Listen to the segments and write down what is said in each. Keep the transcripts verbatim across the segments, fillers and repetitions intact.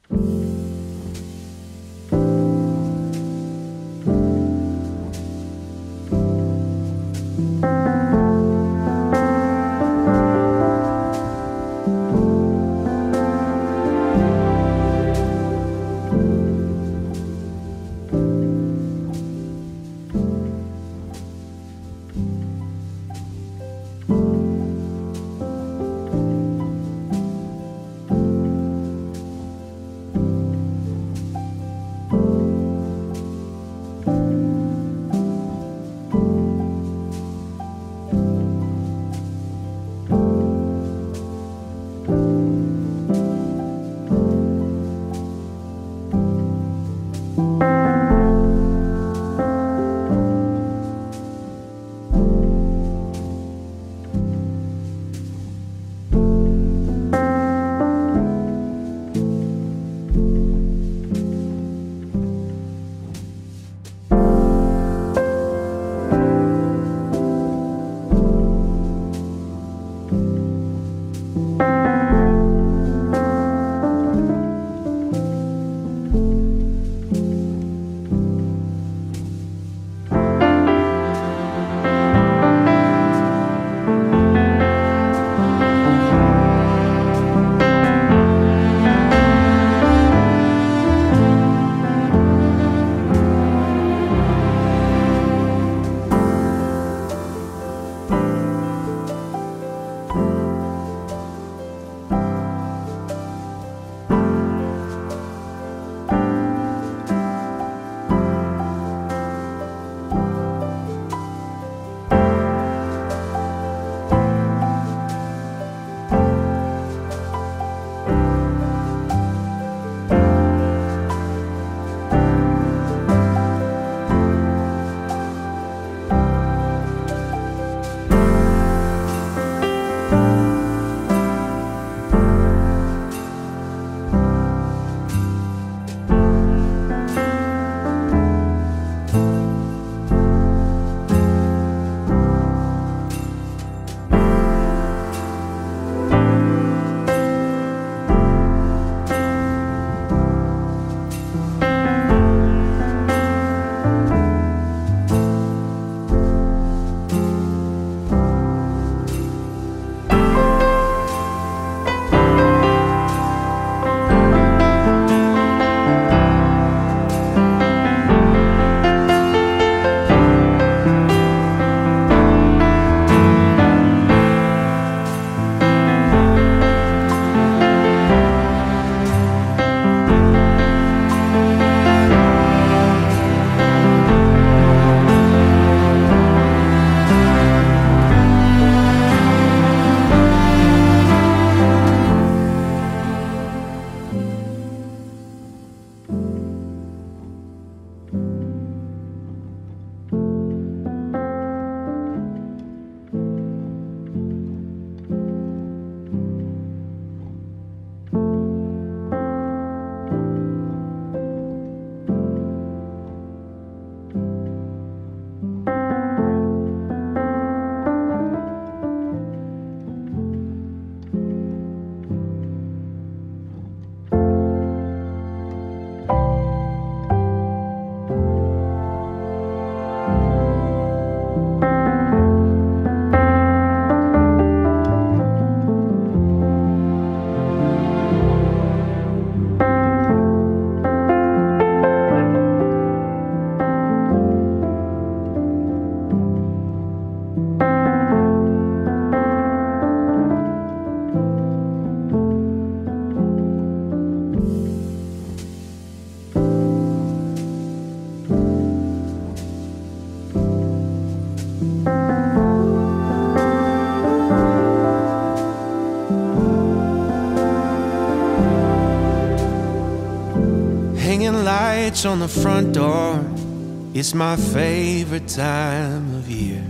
hanging lights on the front door. It's my favorite time of year.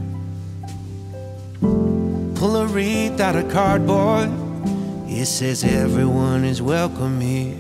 Pull a wreath out of cardboard. It says everyone is welcome here.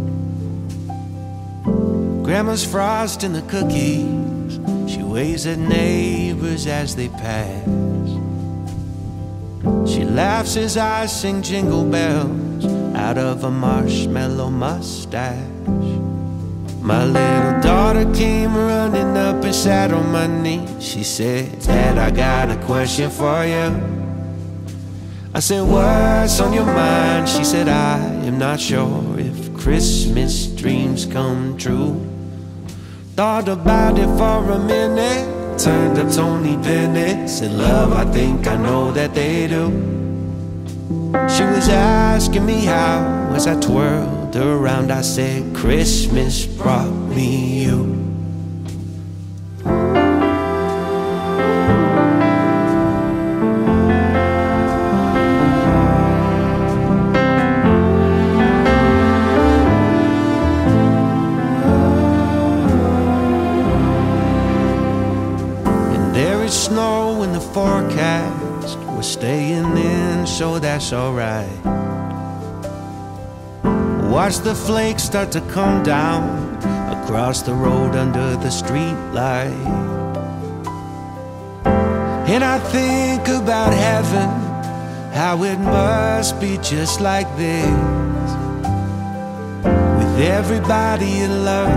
Grandma's frosting the cookies. She waves at neighbors as they pass. She laughs as I sing jingle bells out of a marshmallow mustache. My little daughter came running up and sat on my knee. She said, Dad, I got a question for you. I said, what's on your mind? She said, I am not sure if Christmas dreams come true. Thought about it for a minute, turned up Tony Bennett, said, love, I think I know that they do. She was asking me how, as I twirled around, I said, Christmas brought me you. And there is snow in the forecast, we're staying in, so that's alright. Watch the flakes start to come down across the road under the street light. And I think about heaven, how it must be just like this, with everybody you love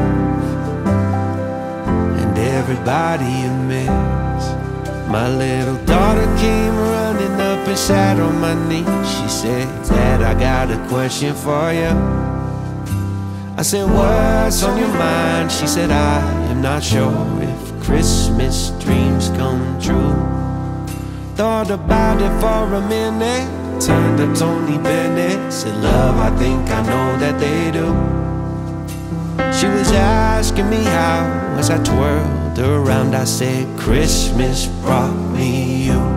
and everybody you miss. My little daughter came running up and sat on my knee. She said, Dad, I got a question for you. I said, what's on your mind? She said, I am not sure if Christmas dreams come true. Thought about it for a minute, turned up Tony Bennett, said, love, I think I know that they do. She was asking me how, as I twirled around, I said, Christmas brought me you.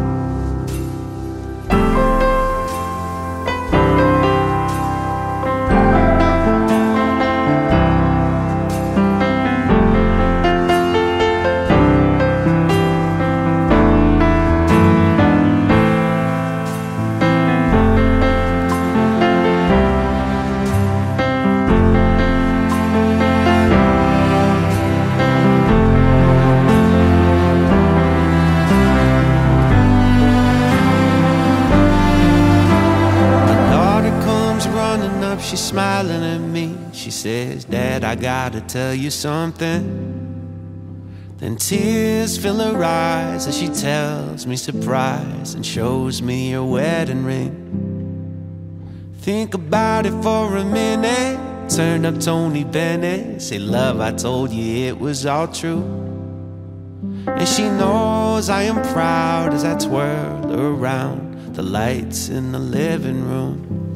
She's smiling at me. She says, Dad, I gotta tell you something. Then tears fill her eyes as she tells me surprise and shows me her wedding ring. Think about it for a minute, turn up Tony Bennett, say, love, I told you it was all true. And she knows I am proud as I twirl around the lights in the living room.